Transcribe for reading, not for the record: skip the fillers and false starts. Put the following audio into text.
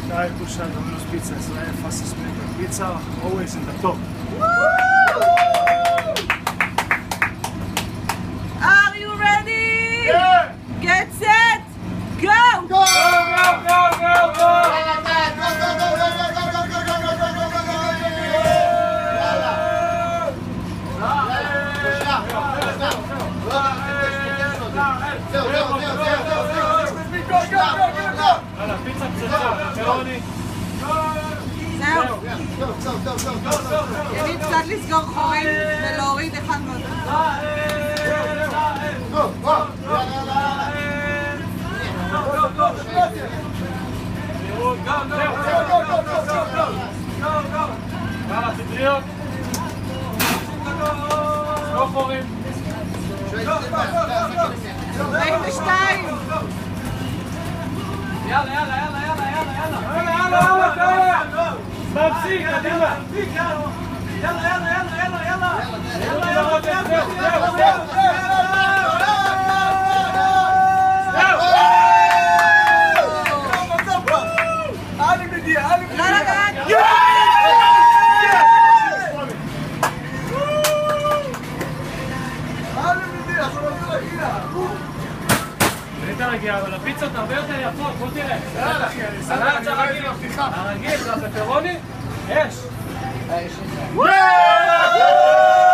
Shai Pusha, Domino's Pizza, Israel, fastest maker pizza, always in the top. Are you ready? Yeah! Get set, go! Go, go, go, go, go! יאללה, פיצה פצצה, פפרוני. זהו. יניב קצת לסגור חורים ולהוריד אחד מהדברים. יאללה, פטריות. סגור חורים. 42. יאללה, יאללה, יאללה, יאללה, יאללה, יאללה, תפסיק, קדימה. יאללה, יאללה, יאללה, יאללה, אבל הפיצות הרבה יותר יפות, בוא תראה. סלט הרגיל, הרגיל, והפפרוני, יש.